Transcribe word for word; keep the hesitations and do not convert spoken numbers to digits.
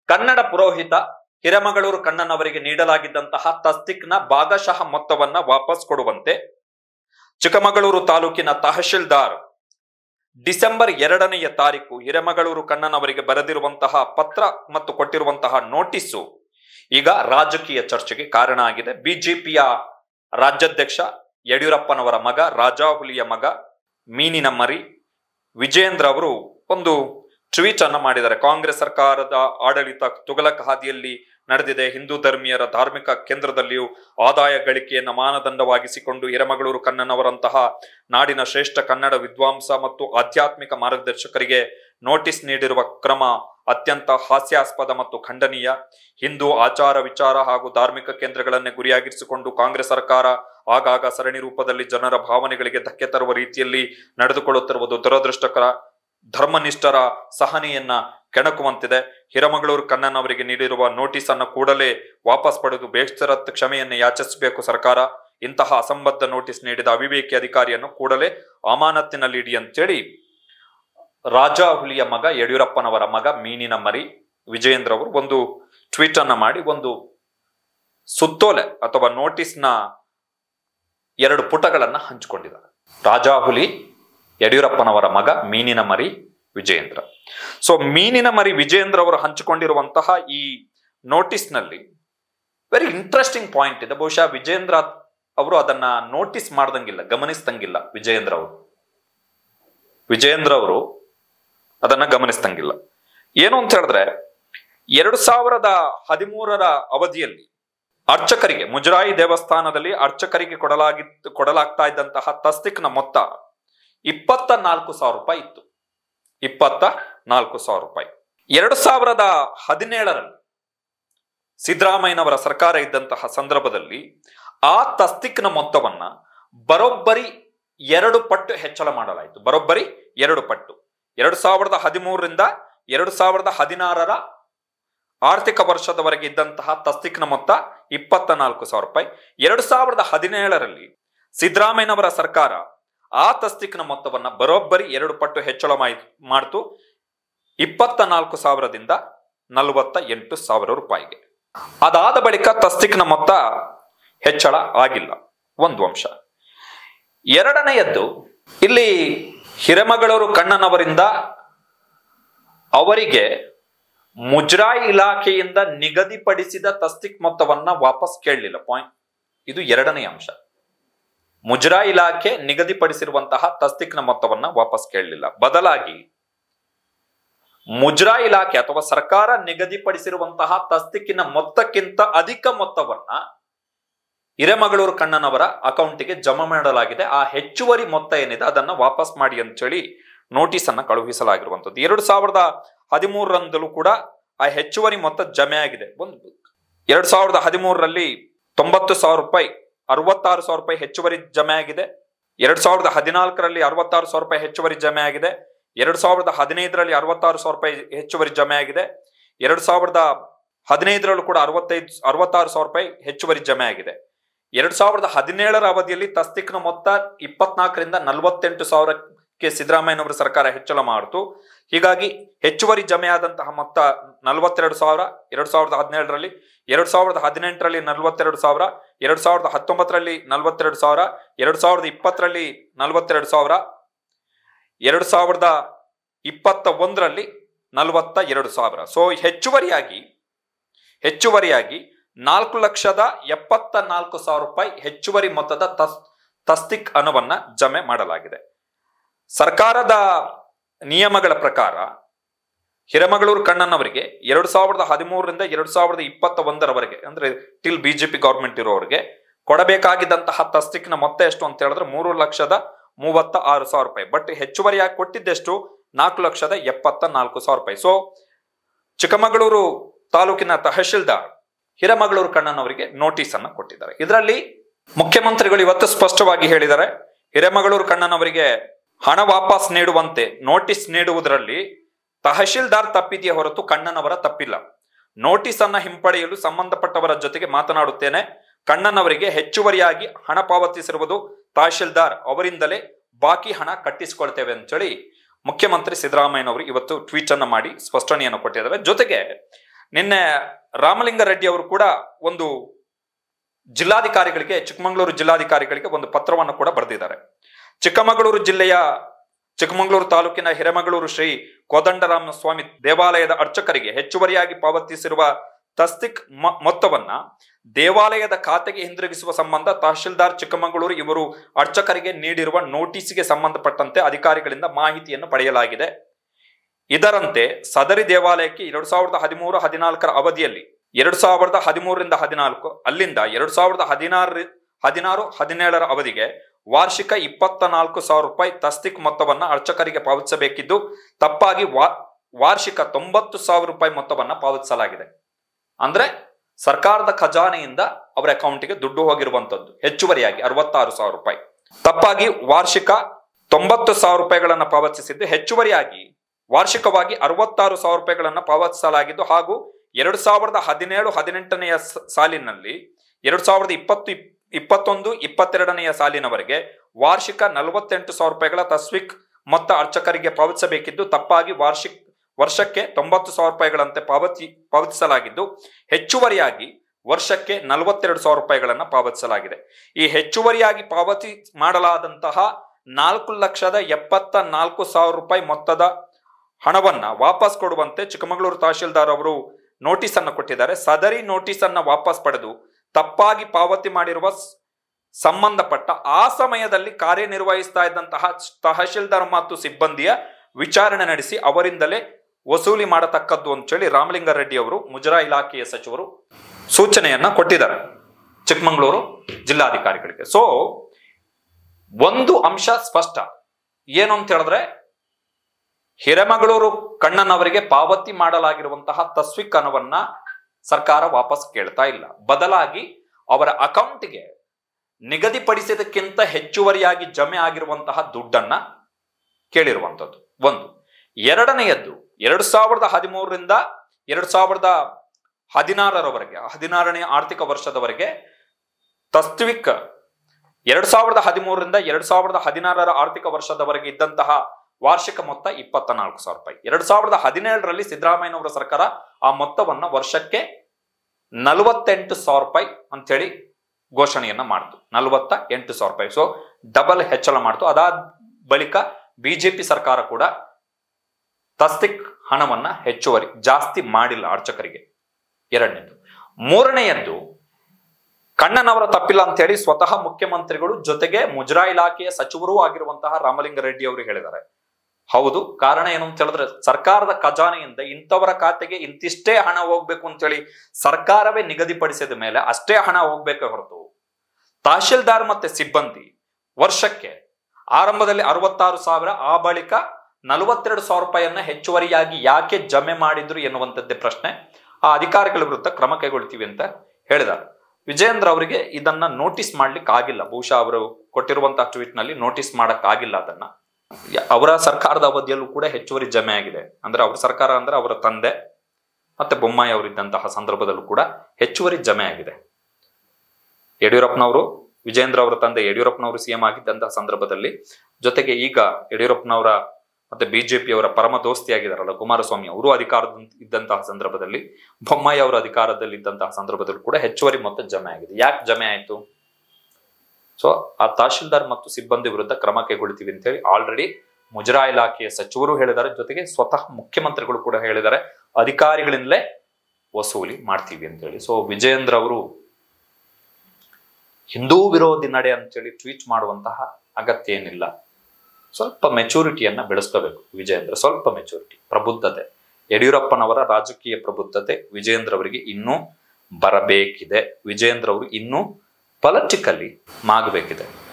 ಕನ್ನಡ ಪುರೋಹಿತ ಹಿರೇಮಗಳೂರು ಕಣ್ಣನವರಿಗೆ ನೀಡಲಾಗಿದ್ದಂತಹ ತಸ್ತಿಕ್ನ ಭಾಗಶಃ ಮೊತ್ತವನ್ನ ವಾಪಸ್ ಕೊಡುವಂತೆ ಚಿಕ್ಕಮಗಳೂರು ತಾಲೂಕಿನ ತಹಶೀಲ್ದಾರ್ ಡಿಸೆಂಬರ್ ಎರಡನೆಯ ತಾರೀಕು ಹಿರೇಮಗಳೂರು ಕಣ್ಣನವರಿಗೆ ಬರೆದಿರುವಂತಹ ಪತ್ರ ಮತ್ತು ಕೊಟ್ಟಿರುವಂತಹ ನೋಟಿಸ್ಸು ಈಗ ರಾಜಕೀಯ ಚರ್ಚೆಗೆ ಕಾರಣ ಆಗಿದೆ. ಬಿಜೆಪಿಯ ರಾಜ್ಯಾಧ್ಯಕ್ಷ ಯಡಿಯೂರಪ್ಪನವರ ಮಗ, ರಾಜಾಹುಲಿಯ ಮಗ, ಮೀನಿನ ಮರಿ ವಿಜೇಂದ್ರ ಅವರು ಒಂದು ಟ್ವೀಟ್ ಅನ್ನ ಮಾಡಿದ್ದಾರೆ. ಕಾಂಗ್ರೆಸ್ ಸರ್ಕಾರದ ಆಡಳಿತ ತುಗಲಕ ಹಾದಿಯಲ್ಲಿ ನಡೆದಿದೆ. ಹಿಂದೂ ಧರ್ಮೀಯರ ಧಾರ್ಮಿಕ ಕೇಂದ್ರದಲ್ಲಿಯೂ ಆದಾಯ ಗಳಿಕೆಯನ್ನು ಮಾನದಂಡವಾಗಿಸಿಕೊಂಡು ಹಿರೇಮಗಳೂರು ಕಣ್ಣನವರಂತಹ ನಾಡಿನ ಶ್ರೇಷ್ಠ ಕನ್ನಡ ವಿದ್ವಾಂಸ ಮತ್ತು ಆಧ್ಯಾತ್ಮಿಕ ಮಾರ್ಗದರ್ಶಕರಿಗೆ ನೋಟಿಸ್ ನೀಡಿರುವ ಕ್ರಮ ಅತ್ಯಂತ ಹಾಸ್ಯಾಸ್ಪದ ಮತ್ತು ಖಂಡನೀಯ. ಹಿಂದೂ ಆಚಾರ ವಿಚಾರ ಹಾಗೂ ಧಾರ್ಮಿಕ ಕೇಂದ್ರಗಳನ್ನೇ ಗುರಿಯಾಗಿರಿಸಿಕೊಂಡು ಕಾಂಗ್ರೆಸ್ ಸರ್ಕಾರ ಆಗಾಗ ಸರಣಿ ರೂಪದಲ್ಲಿ ಜನರ ಭಾವನೆಗಳಿಗೆ ಧಕ್ಕೆ ತರುವ ರೀತಿಯಲ್ಲಿ ನಡೆದುಕೊಳ್ಳುತ್ತಿರುವುದು ದುರದೃಷ್ಟಕರ. ಧರ್ಮನಿಷ್ಠರ ಸಹನೆಯನ್ನ ಕೆಣಕುವಂತಿದೆ. ಹಿರೇಮಗಳೂರು ಕಣ್ಣನವರಿಗೆ ನೀಡಿರುವ ನೋಟಿಸ್ ಅನ್ನು ಕೂಡಲೇ ವಾಪಸ್ ಪಡೆದು ಬೇಷರತ್ ಕ್ಷಮೆಯನ್ನು ಯಾಚಿಸಬೇಕು ಸರ್ಕಾರ. ಇಂತಹ ಅಸಂಬದ್ಧ ನೋಟಿಸ್ ನೀಡಿದ ಅವಿವೇಕಿ ಅಧಿಕಾರಿಯನ್ನು ಕೂಡಲೇ ಅಮಾನತಿನಲ್ಲಿಡಿ ಅಂತೇಳಿ ರಾಜಾಹುಲಿಯ ಮಗ, ಯಡಿಯೂರಪ್ಪನವರ ಮಗ, ಮೀನಿನ ಮರಿ ವಿಜಯೇಂದ್ರ ಅವರು ಒಂದು ಟ್ವೀಟ್ ಅನ್ನ ಮಾಡಿ ಒಂದು ಸುತ್ತೋಲೆ ಅಥವಾ ನೋಟಿಸ್ನ ಎರಡು ಪುಟಗಳನ್ನ ಹಂಚಿಕೊಂಡಿದ್ದಾರೆ. ರಾಜಾಹುಲಿ, ಯಡಿಯೂರಪ್ಪನವರ ಮಗ, ಮೀನಿನ ಮರಿ ವಿಜಯೇಂದ್ರ. ಸೊ ಮೀನಿನ ಮರಿ ವಿಜಯೇಂದ್ರ ಅವರು ಹಂಚಿಕೊಂಡಿರುವಂತಹ ಈ ನೋಟಿಸ್ ನಲ್ಲಿ ವೆರಿ ಇಂಟ್ರೆಸ್ಟಿಂಗ್ ಪಾಯಿಂಟ್ ಇದೆ. ಬಹುಶಃ ವಿಜಯೇಂದ್ರ ಅವರು ಅದನ್ನ ನೋಟಿಸ್ ಮಾಡ್ದಂಗಿಲ್ಲ, ಗಮನಿಸ್ದಂಗಿಲ್ಲ. ವಿಜಯೇಂದ್ರ ಅವರು ವಿಜಯೇಂದ್ರ ಅವರು ಅದನ್ನ ಗಮನಿಸ್ದಂಗಿಲ್ಲ. ಏನು ಅಂತ ಹೇಳಿದ್ರೆ, ಎರಡು ಸಾವಿರದ ಹದಿಮೂರರ ಅವಧಿಯಲ್ಲಿ ಅರ್ಚಕರಿಗೆ, ಮುಜರಾಯಿ ದೇವಸ್ಥಾನದಲ್ಲಿ ಅರ್ಚಕರಿಗೆ ಕೊಡಲಾಗಿತ್ತು ಕೊಡಲಾಗ್ತಾ ಇದ್ದಂತಹ ತಸ್ತಿಕ್ನ ಮೊತ್ತ ಇಪ್ಪತ್ತ ನಾಲ್ಕು ಸಾವಿರ ರೂಪಾಯಿ ಇತ್ತು. ಇಪ್ಪತ್ತ ನಾಲ್ಕು ಸಾವಿರ ರೂಪಾಯಿ ಎರಡು ಸಾವಿರದ ಹದಿನೇಳರಲ್ಲಿ ಸಿದ್ದರಾಮಯ್ಯನವರ ಸರ್ಕಾರ ಇದ್ದಂತಹ ಸಂದರ್ಭದಲ್ಲಿ ಆ ತಸ್ತಿಕ್ನ ಮೊತ್ತವನ್ನ ಬರೋಬ್ಬರಿ ಎರಡು ಪಟ್ಟು ಹೆಚ್ಚಳ ಮಾಡಲಾಯಿತು. ಬರೋಬ್ಬರಿ ಎರಡು ಪಟ್ಟು. ಎರಡು ಸಾವಿರದ ಹದಿಮೂರರಿಂದ ಎರಡು ಸಾವಿರದ ಹದಿನಾರರ ಆರ್ಥಿಕ ವರ್ಷದವರೆಗೆ ಇದ್ದಂತಹ ತಸ್ತಿಕ್ನ ಮೊತ್ತ ಇಪ್ಪತ್ತ ನಾಲ್ಕು ಸಾವಿರ ರೂಪಾಯಿ. ಎರಡು ಸಾವಿರದ ಹದಿನೇಳರಲ್ಲಿ ಸಿದ್ದರಾಮಯ್ಯನವರ ಸರ್ಕಾರ ಆ ತಸ್ತಿಕ್ನ ಮೊತ್ತವನ್ನ ಬರೋಬ್ಬರಿ ಎರಡು ಪಟ್ಟು ಹೆಚ್ಚಳ ಮಾಡ್ತು. ಇಪ್ಪತ್ತ ನಾಲ್ಕು ಸಾವಿರದಿಂದ ನಲವತ್ತ ಎಂಟು ಸಾವಿರ ರೂಪಾಯಿಗೆ. ಅದಾದ ಬಳಿಕ ತಸ್ತಿಕ್ನ ಮೊತ್ತ ಹೆಚ್ಚಳ ಆಗಿಲ್ಲ. ಒಂದು ಅಂಶ. ಎರಡನೆಯದ್ದು, ಇಲ್ಲಿ ಹಿರೇಮಗಳೂರು ಕಣ್ಣನವರಿಂದ ಅವರಿಗೆ ಮುಜರಾಯಿ ಇಲಾಖೆಯಿಂದ ನಿಗದಿಪಡಿಸಿದ ತಸ್ತಿಕ್ ಮೊತ್ತವನ್ನ ವಾಪಸ್ ಕೇಳಲಿಲ್ಲ. ಪಾಯಿಂಟ್ ಇದು ಎರಡನೇ ಅಂಶ. ಮುಜರಾಯಿ ಇಲಾಖೆ ನಿಗದಿಪಡಿಸಿರುವಂತಹ ತಸ್ತಿಕ್ನ ಮೊತ್ತವನ್ನ ವಾಪಸ್ ಕೇಳಲಿಲ್ಲ. ಬದಲಾಗಿ ಮುಜರಾಯಿ ಇಲಾಖೆ ಅಥವಾ ಸರ್ಕಾರ ನಿಗದಿಪಡಿಸಿರುವಂತಹ ತಸ್ತಿಕ್ಕಿನ ಮೊತ್ತಕ್ಕಿಂತ ಅಧಿಕ ಮೊತ್ತವನ್ನ ಹಿರೇಮಗಳೂರು ಕಣ್ಣನವರ ಅಕೌಂಟಿಗೆ ಜಮಾ ಮಾಡಲಾಗಿದೆ. ಆ ಹೆಚ್ಚುವರಿ ಮೊತ್ತ ಏನಿದೆ ಅದನ್ನ ವಾಪಸ್ ಮಾಡಿ ಅಂತೇಳಿ ನೋಟಿಸ್ ಅನ್ನ ಕಳುಹಿಸಲಾಗಿರುವಂತದ್ದು. ಎರಡು ಸಾವಿರದ ಹದಿಮೂರರಂದಲೂ ಕೂಡ ಆ ಹೆಚ್ಚುವರಿ ಮೊತ್ತ ಜಮೆ ಆಗಿದೆ. ಒಂದು ಎರಡ್ ಸಾವಿರದ ಹದಿಮೂರರಲ್ಲಿ ತೊಂಬತ್ತು ಸಾವಿರ ರೂಪಾಯಿ ಅರವತ್ತಾರು ಸಾವಿರ ರೂಪಾಯಿ ಹೆಚ್ಚುವರಿ ಜಮೆ ಆಗಿದೆ. ಎರಡ್ ಸಾವಿರದ ಹದಿನಾಲ್ಕರಲ್ಲಿ ಅರವತ್ತಾರು ಸಾವಿರ ರೂಪಾಯಿ ಹೆಚ್ಚುವರಿ ಜಮೆ ಆಗಿದೆ. ಎರಡ್ ಸಾವಿರದ ಹದಿನೈದರಲ್ಲಿ ಅರವತ್ತಾರು ಸಾವಿರ ರೂಪಾಯಿ ಹೆಚ್ಚುವರಿ ಜಮೆ ಆಗಿದೆ. ಎರಡ್ ಸಾವಿರದ ಹದಿನೈದರಲ್ಲೂ ಕೂಡ ಅರವತ್ತೈದು ಅರವತ್ತಾರು ಸಾವಿರ ರೂಪಾಯಿ ಹೆಚ್ಚುವರಿ ಜಮೆ ಆಗಿದೆ. ಎರಡ್ ಸಾವಿರದ ಹದಿನೇಳರ ಅವಧಿಯಲ್ಲಿ ತಸ್ತಿಕ್ನ ಮೊತ್ತ ಇಪ್ಪತ್ನಾಲ್ಕರಿಂದ ನಲವತ್ತೆಂಟು ಸಾವಿರಕ್ಕೆ ಸಿದ್ದರಾಮಯ್ಯನವರ ಸರ್ಕಾರ ಹೆಚ್ಚಳ ಮಾಡಿತು. ಹೀಗಾಗಿ ಹೆಚ್ಚುವರಿ ಜಮೆ ಆದಂತಹ ಮೊತ್ತ ನಲವತ್ತೆರಡು ಸಾವಿರ ಎರಡ್ ಸಾವಿರದ ಹದಿನೇಳರಲ್ಲಿ, ಎರಡ್ ಸಾವಿರದ ಹದಿನೆಂಟರಲ್ಲಿ ನಲವತ್ತೆರಡು ಸಾವಿರ, ಎರಡ್ ಸಾವಿರದ ಹತ್ತೊಂಬತ್ತರಲ್ಲಿ ನಲವತ್ತೆರಡು ಸಾವಿರ, ಎರಡ್ ಸಾವಿರದ ಇಪ್ಪತ್ತರಲ್ಲಿ ನಲವತ್ತೆರಡು ಸಾವಿರ, ಎರಡ್ ಸಾವಿರದ ಇಪ್ಪತ್ತ ಒಂದರಲ್ಲಿ ನಲವತ್ತ ಎರಡು ಸಾವಿರ. ಸೊ ಹೆಚ್ಚುವರಿಯಾಗಿ ಹೆಚ್ಚುವರಿಯಾಗಿ ನಾಲ್ಕು ಲಕ್ಷದ ಎಪ್ಪತ್ತ ನಾಲ್ಕು ಸಾವಿರ ರೂಪಾಯಿ ಹೆಚ್ಚುವರಿ ಮೊತ್ತದ ತಸ್ ತಸ್ತಿಕ್ ಹಣವನ್ನ ಜಮೆ ಮಾಡಲಾಗಿದೆ. ಸರ್ಕಾರದ ನಿಯಮಗಳ ಪ್ರಕಾರ ಹಿರೇಮಗಳೂರು ಕಣ್ಣನವರಿಗೆ ಎರಡು ಸಾವಿರದ ಹದಿಮೂರರಿಂದ ಎರಡು ಸಾವಿರದ ಇಪ್ಪತ್ತ ಒಂದರವರೆಗೆ ಅಂದ್ರೆ ಟಿಲ್ ಬಿಜೆಪಿ ಗೌರ್ಮೆಂಟ್ ಇರೋವರೆಗೆ ಕೊಡಬೇಕಾಗಿದ್ದಂತಹ ತಸ್ತಿಕ್ನ ಮೊತ್ತ ಎಷ್ಟು ಅಂತ ಹೇಳಿದ್ರೆ ಮೂರು ಲಕ್ಷದ ಮೂವತ್ತ ಆರು ಸಾವಿರ ರೂಪಾಯಿ. ಬಟ್ ಹೆಚ್ಚುವರಿಯಾಗಿ ಕೊಟ್ಟಿದ್ದೆಷ್ಟು ನಾಲ್ಕು ಲಕ್ಷದ ಎಪ್ಪತ್ತ ನಾಲ್ಕು ಸಾವಿರ ರೂಪಾಯಿ. ಸೊ ಚಿಕ್ಕಮಗಳೂರು ತಾಲೂಕಿನ ತಹಶೀಲ್ದಾರ್ ಹಿರೇಮಗಳೂರು ಕಣ್ಣನವರಿಗೆ ನೋಟಿಸ್ ಅನ್ನ ಕೊಟ್ಟಿದ್ದಾರೆ. ಇದರಲ್ಲಿ ಮುಖ್ಯಮಂತ್ರಿಗಳು ಇವತ್ತು ಸ್ಪಷ್ಟವಾಗಿ ಹೇಳಿದ್ದಾರೆ, ಹಿರೇಮಗಳೂರು ಕಣ್ಣನವರಿಗೆ ಹಣ ವಾಪಸ್ ನೀಡುವಂತೆ ನೋಟಿಸ್ ನೀಡುವುದರಲ್ಲಿ ತಹಶೀಲ್ದಾರ್ ತಪ್ಪಿದೆಯೇ ಹೊರತು ಕಣ್ಣನವರ ತಪ್ಪಿಲ್ಲ. ನೋಟಿಸ್ ಅನ್ನ ಹಿಂಪಡೆಯಲು ಸಂಬಂಧಪಟ್ಟವರ ಜೊತೆಗೆ ಮಾತನಾಡುತ್ತೇನೆ. ಕಣ್ಣನವರಿಗೆ ಹೆಚ್ಚುವರಿಯಾಗಿ ಹಣ ಪಾವತಿಸಿರುವುದು ತಹಶೀಲ್ದಾರ್ ಅವರಿಂದಲೇ ಬಾಕಿ ಹಣ ಕಟ್ಟಿಸಿಕೊಳ್ತೇವೆ ಅಂತೇಳಿ ಮುಖ್ಯಮಂತ್ರಿ ಸಿದ್ದರಾಮಯ್ಯನವರು ಇವತ್ತು ಟ್ವೀಟ್ ಅನ್ನ ಮಾಡಿ ಸ್ಪಷ್ಟನೆಯನ್ನು ಕೊಟ್ಟಿದ್ದಾರೆ. ಜೊತೆಗೆ ನಿನ್ನೆ ರಾಮಲಿಂಗಾರೆಡ್ಡಿ ಅವರು ಕೂಡ ಒಂದು ಜಿಲ್ಲಾಧಿಕಾರಿಗಳಿಗೆ, ಚಿಕ್ಕಮಗಳೂರು ಜಿಲ್ಲಾಧಿಕಾರಿಗಳಿಗೆ ಒಂದು ಪತ್ರವನ್ನು ಕೂಡ ಬರೆದಿದ್ದಾರೆ. ಚಿಕ್ಕಮಗಳೂರು ಜಿಲ್ಲೆಯ ಚಿಕ್ಕಮಗಳೂರು ತಾಲೂಕಿನ ಹಿರೇಮಗಳೂರು ಶ್ರೀ ಕೋದಂಡರಾಮ ಸ್ವಾಮಿ ದೇವಾಲಯದ ಅರ್ಚಕರಿಗೆ ಹೆಚ್ಚುವರಿಯಾಗಿ ಪಾವತಿಸಿರುವ ತಸ್ತಿಕ್ ಮೊತ್ತವನ್ನ ದೇವಾಲಯದ ಖಾತೆಗೆ ಹಿಂದಿರುಗಿಸುವ ಸಂಬಂಧ ತಹಶೀಲ್ದಾರ್ ಚಿಕ್ಕಮಗಳೂರು ಇವರು ಅರ್ಚಕರಿಗೆ ನೀಡಿರುವ ನೋಟಿಸ್ಗೆ ಸಂಬಂಧಪಟ್ಟಂತೆ ಅಧಿಕಾರಿಗಳಿಂದ ಮಾಹಿತಿಯನ್ನು ಪಡೆಯಲಾಗಿದೆ. ಇದರಂತೆ ಸದರಿ ದೇವಾಲಯಕ್ಕೆ ಎರಡ್ ಸಾವಿರದ ಹದಿಮೂರು ಹದಿನಾಲ್ಕರ ಅವಧಿಯಲ್ಲಿ ಎರಡ್ ಸಾವಿರದ ಹದಿಮೂರರಿಂದ ಹದಿನಾಲ್ಕು ಅಲ್ಲಿಂದ ಎರಡ್ ಸಾವಿರದ ಹದಿನಾರು ಹದಿನಾರು ಹದಿನೇಳರ ಅವಧಿಗೆ ವಾರ್ಷಿಕ ಇಪ್ಪತ್ತ ನಾಲ್ಕು ಸಾವಿರ ರೂಪಾಯಿ ತಸ್ತಿಕ್ ಮೊತ್ತವನ್ನ ಅರ್ಚಕರಿಗೆ ಪಾವತಿಸಬೇಕಿದ್ದು ತಪ್ಪಾಗಿ ವಾ ವಾರ್ಷಿಕ ತೊಂಬತ್ತು ಸಾವಿರ ರೂಪಾಯಿ ಮೊತ್ತವನ್ನ ಪಾವತಿಸಲಾಗಿದೆ. ಅಂದ್ರೆ ಸರ್ಕಾರದ ಖಜಾನೆಯಿಂದ ಅವರ ಅಕೌಂಟ್ಗೆ ದುಡ್ಡು ಹೋಗಿರುವಂತದ್ದು ಹೆಚ್ಚುವರಿಯಾಗಿ ಅರವತ್ತಾರು ಸಾವಿರ ರೂಪಾಯಿ. ತಪ್ಪಾಗಿ ವಾರ್ಷಿಕ ತೊಂಬತ್ತು ಸಾವಿರ ರೂಪಾಯಿಗಳನ್ನ ಪಾವತಿಸಿದ್ದು ಹೆಚ್ಚುವರಿಯಾಗಿ ವಾರ್ಷಿಕವಾಗಿ ಅರವತ್ತಾರು ಸಾವಿರ ರೂಪಾಯಿಗಳನ್ನ ಪಾವತಿಸಲಾಗಿದ್ದು ಹಾಗೂ ಎರಡ್ ಸಾವಿರದ ಹದಿನೇಳು ಹದಿನೆಂಟನೆಯ ಸಾಲಿನಲ್ಲಿ ಎರಡ್ ಸಾವಿರದ ಇಪ್ಪತ್ತು ಇಪ್ಪತ್ತೊಂದು ಇಪ್ಪತ್ತೆರಡನೆಯ ಸಾಲಿನವರೆಗೆ ವಾರ್ಷಿಕ ನಲವತ್ತೆಂಟು ಸಾವಿರ ರೂಪಾಯಿಗಳ ತಸ್ವಿಕ್ ಮೊತ್ತ ಅರ್ಚಕರಿಗೆ ಪಾವತಿಸಬೇಕಿದ್ದು ತಪ್ಪಾಗಿ ವಾರ್ಷಿಕ ವರ್ಷಕ್ಕೆ ತೊಂಬತ್ತು ಸಾವಿರ ರೂಪಾಯಿಗಳಂತೆ ಪಾವತಿ ಪಾವತಿಸಲಾಗಿದ್ದು ಹೆಚ್ಚುವರಿಯಾಗಿ ವರ್ಷಕ್ಕೆ ನಲವತ್ತೆರಡು ಸಾವಿರ ರೂಪಾಯಿಗಳನ್ನ ಪಾವತಿಸಲಾಗಿದೆ. ಈ ಹೆಚ್ಚುವರಿಯಾಗಿ ಪಾವತಿ ಮಾಡಲಾದಂತಹ ನಾಲ್ಕು ಲಕ್ಷದ ಎಪ್ಪತ್ತ ನಾಲ್ಕು ಸಾವಿರ ರೂಪಾಯಿ ಮೊತ್ತದ ಹಣವನ್ನ ವಾಪಸ್ ಕೊಡುವಂತೆ ಚಿಕ್ಕಮಗಳೂರು ತಹಶೀಲ್ದಾರ್ ಅವರು ನೋಟಿಸ್ ಅನ್ನು ಕೊಟ್ಟಿದ್ದಾರೆ. ಸದರಿ ನೋಟಿಸ್ ಅನ್ನ ವಾಪಸ್ ಪಡೆದು ತಪ್ಪಾಗಿ ಪಾವತಿ ಮಾಡಿರುವ ಸಂಬಂಧಪಟ್ಟ ಆ ಸಮಯದಲ್ಲಿ ಕಾರ್ಯನಿರ್ವಹಿಸ್ತಾ ಇದ್ದಂತಹ ತಹಶೀಲ್ದಾರ್ ಮತ್ತು ಸಿಬ್ಬಂದಿಯ ವಿಚಾರಣೆ ನಡೆಸಿ ಅವರಿಂದಲೇ ವಸೂಲಿ ಮಾಡತಕ್ಕದ್ದು ಅಂತೇಳಿ ರಾಮಲಿಂಗಾರೆಡ್ಡಿ ಅವರು ಮುಜರಾಯಿ ಇಲಾಖೆಯ ಸಚಿವರು ಸೂಚನೆಯನ್ನ ಕೊಟ್ಟಿದ್ದಾರೆ ಚಿಕ್ಕಮಗಳೂರು ಜಿಲ್ಲಾಧಿಕಾರಿಗಳಿಗೆ. ಸೊ ಒಂದು ಅಂಶ ಸ್ಪಷ್ಟ ಏನು ಅಂತ ಹೇಳಿದ್ರೆ, ಹಿರೇಮಗಳೂರು ಕಣ್ಣನವರಿಗೆ ಪಾವತಿ ಮಾಡಲಾಗಿರುವಂತಹ ತಸ್ವಿಕ್ ಹಣವನ್ನ ಸರ್ಕಾರ ವಾಪಸ್ ಕೇಳ್ತಾ ಇಲ್ಲ. ಬದಲಾಗಿ ಅವರ ಅಕೌಂಟ್ಗೆ ನಿಗದಿಪಡಿಸಿದಕ್ಕಿಂತ ಹೆಚ್ಚುವರಿಯಾಗಿ ಜಮೆ ಆಗಿರುವಂತಹ ದುಡ್ಡನ್ನ ಕೇಳಿರುವಂಥದ್ದು ಒಂದು. ಎರಡನೆಯದ್ದು, ಎರಡ್ ಸಾವಿರದ ಹದಿಮೂರರಿಂದ ಎರಡ್ ಸಾವಿರದ ಹದಿನಾರರವರೆಗೆ ಹದಿನಾರನೇ ಆರ್ಥಿಕ ವರ್ಷದವರೆಗೆ ತಸ್ವಿಕ್ ಎರಡ್ ಸಾವಿರದ ಹದಿಮೂರರಿಂದ ಎರಡ್ ಸಾವಿರದ ಹದಿನಾರರ ಆರ್ಥಿಕ ವರ್ಷದವರೆಗೆ ಇದ್ದಂತಹ ವಾರ್ಷಿಕ ಮೊತ್ತ ಇಪ್ಪತ್ತ ನಾಲ್ಕು ಸಾವಿರ ರೂಪಾಯಿ. ಎರಡ್ ಸಾವಿರದ ಹದಿನೇಳರಲ್ಲಿ ಸಿದ್ದರಾಮಯ್ಯನವರ ಸರ್ಕಾರ ಆ ಮೊತ್ತವನ್ನ ವರ್ಷಕ್ಕೆ ನಲವತ್ತೆಂಟು ಸಾವಿರ ರೂಪಾಯಿ ಅಂತೇಳಿ ಘೋಷಣೆಯನ್ನ ಮಾಡ್ತು. ನಲವತ್ತ ಎಂಟು ಸಾವಿರ ರೂಪಾಯಿ. ಸೊ ಡಬಲ್ ಹೆಚ್ಚಳ ಮಾಡ್ತು. ಅದಾದ ಬಳಿಕ ಬಿಜೆಪಿ ಸರ್ಕಾರ ಕೂಡ ತಸ್ತಿಕ್ ಹಣವನ್ನ ಹೆಚ್ಚುವರಿ ಜಾಸ್ತಿ ಮಾಡಿಲ್ಲ ಅರ್ಚಕರಿಗೆ. ಎರಡನೇದು. ಮೂರನೆಯದ್ದು, ಕಣ್ಣನವರ ತಪ್ಪಿಲ್ಲ ಅಂತ ಹೇಳಿ ಸ್ವತಃ ಮುಖ್ಯಮಂತ್ರಿಗಳು ಜೊತೆಗೆ ಮುಜರಾಯಿ ಇಲಾಖೆಯ ಸಚಿವರೂ ಆಗಿರುವಂತಹ ರಾಮಲಿಂಗಾರೆಡ್ಡಿ ಅವರು ಹೇಳಿದ್ದಾರೆ. ಹೌದು, ಕಾರಣ ಏನು ಅಂತ ಹೇಳಿದ್ರೆ, ಸರ್ಕಾರದ ಖಜಾನೆಯಿಂದ ಇಂಥವರ ಖಾತೆಗೆ ಇಂತಿಷ್ಟೇ ಹಣ ಹೋಗ್ಬೇಕು ಅಂತೇಳಿ ಸರ್ಕಾರವೇ ನಿಗದಿಪಡಿಸಿದ ಮೇಲೆ ಅಷ್ಟೇ ಹಣ ಹೋಗ್ಬೇಕೆ ಹೊರತು ತಹಶೀಲ್ದಾರ್ ಮತ್ತೆ ಸಿಬ್ಬಂದಿ ವರ್ಷಕ್ಕೆ ಆರಂಭದಲ್ಲಿ ಅರವತ್ತಾರು ಸಾವಿರ, ಆ ಬಳಿಕ ನಲವತ್ತೆರಡು ಸಾವಿರ ರೂಪಾಯಿಯನ್ನ ಹೆಚ್ಚುವರಿಯಾಗಿ ಯಾಕೆ ಜಮೆ ಮಾಡಿದ್ರು ಎನ್ನುವಂಥದ್ದೇ ಪ್ರಶ್ನೆ. ಆ ಅಧಿಕಾರಿಗಳ ವಿರುದ್ಧ ಕ್ರಮ ಕೈಗೊಳ್ತೀವಿ ಅಂತ ಹೇಳಿದ್ದಾರೆ. ವಿಜಯೇಂದ್ರ ಅವರಿಗೆ ಇದನ್ನ ನೋಟಿಸ್ ಮಾಡ್ಲಿಕ್ಕೆ ಆಗಿಲ್ಲ. ಬಹುಶಃ ಅವರು ಕೊಟ್ಟಿರುವಂತಹ ಟ್ವೀಟ್ ನಲ್ಲಿ ನೋಟಿಸ್ ಮಾಡಕ್ ಆಗಿಲ್ಲ. ಅದನ್ನ ಅವರ ಸರ್ಕಾರದ ಅವಧಿಯಲ್ಲೂ ಕೂಡ ಹೆಚ್ಚುವರಿ ಜಮೆ ಆಗಿದೆ. ಅಂದ್ರೆ ಅವ್ರ ಸರ್ಕಾರ ಅಂದ್ರೆ ಅವರ ತಂದೆ ಮತ್ತೆ ಬೊಮ್ಮಾಯಿ ಅವರಿದ್ದಂತಹ ಸಂದರ್ಭದಲ್ಲೂ ಕೂಡ ಹೆಚ್ಚುವರಿ ಜಮೆ ಆಗಿದೆ. ಯಡಿಯೂರಪ್ಪನವರು, ವಿಜಯೇಂದ್ರ ಅವರ ತಂದೆ ಯಡಿಯೂರಪ್ಪನವರು ಸಿಎಂ ಆಗಿದ್ದಂತಹ ಸಂದರ್ಭದಲ್ಲಿ, ಜೊತೆಗೆ ಈಗ ಯಡಿಯೂರಪ್ಪನವರ ಮತ್ತೆ ಬಿಜೆಪಿ ಅವರ ಪರಮ ದೋಸ್ತಿಯಾಗಿದ್ದಾರಲ್ಲ ಕುಮಾರಸ್ವಾಮಿ ಅವರು ಅಧಿಕಾರದ ಇದ್ದಂತಹ ಸಂದರ್ಭದಲ್ಲಿ, ಬೊಮ್ಮಾಯಿ ಅವರ ಅಧಿಕಾರದಲ್ಲಿ ಇದ್ದಂತಹ ಸಂದರ್ಭದಲ್ಲೂ ಕೂಡ ಹೆಚ್ಚುವರಿ ಮೊತ್ತ ಜಮೆ ಆಗಿದೆ. ಯಾಕೆ ಜಮೆ ಆಯ್ತು? ಸೊ ಆ ತಹಶೀಲ್ದಾರ್ ಮತ್ತು ಸಿಬ್ಬಂದಿ ವಿರುದ್ಧ ಕ್ರಮ ಕೈಗೊಳ್ತೀವಿ ಅಂತ ಹೇಳಿ ಆಲ್ರೆಡಿ ಮುಜರಾಯಿ ಇಲಾಖೆಯ ಸಚಿವರು ಹೇಳಿದ್ದಾರೆ. ಜೊತೆಗೆ ಸ್ವತಃ ಮುಖ್ಯಮಂತ್ರಿಗಳು ಕೂಡ ಹೇಳಿದ್ದಾರೆ, ಅಧಿಕಾರಿಗಳಿಂದಲೇ ವಸೂಲಿ ಮಾಡ್ತೀವಿ ಅಂತ ಹೇಳಿ. ಸೊ ವಿಜಯೇಂದ್ರ ಅವರು ಹಿಂದೂ ವಿರೋಧಿ ನಡೆ ಅಂತೇಳಿ ಟ್ವೀಟ್ ಮಾಡುವಂತಹ ಅಗತ್ಯ ಏನಿಲ್ಲ. ಸ್ವಲ್ಪ ಮೆಚೂರಿಟಿಯನ್ನ ಬೆಳೆಸ್ಕೋಬೇಕು ವಿಜಯೇಂದ್ರ, ಸ್ವಲ್ಪ ಮೆಚೂರಿಟಿ, ಪ್ರಬುದ್ಧತೆ. ಯಡಿಯೂರಪ್ಪನವರ ರಾಜಕೀಯ ಪ್ರಬುದ್ಧತೆ ವಿಜಯೇಂದ್ರ ಅವರಿಗೆ ಇನ್ನೂ ಬರಬೇಕಿದೆ. ವಿಜಯೇಂದ್ರ ಅವರು ಇನ್ನೂ ಪೊಲಿಟಿಕಲಿ ಮಾಗಬೇಕಿದೆ.